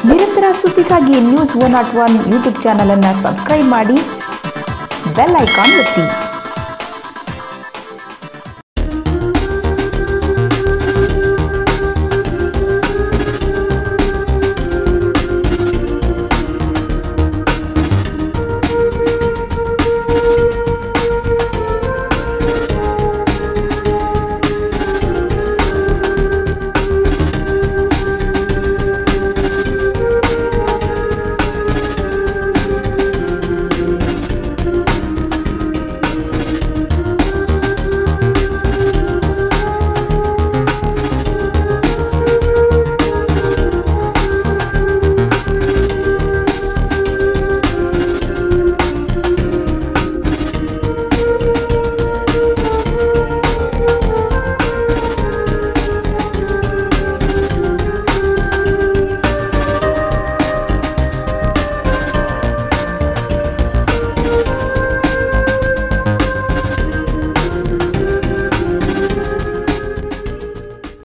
ನಿರಂತರ ಸುದ್ದಿಗಾಗಿ news 101 YouTube channel ಅನ್ನು ಸಬ್ಸ್ಕ್ರೈಬ್ ಮಾಡಿ, ಬೆಲ್ ಐಕಾನ್ ಒತ್ತಿ.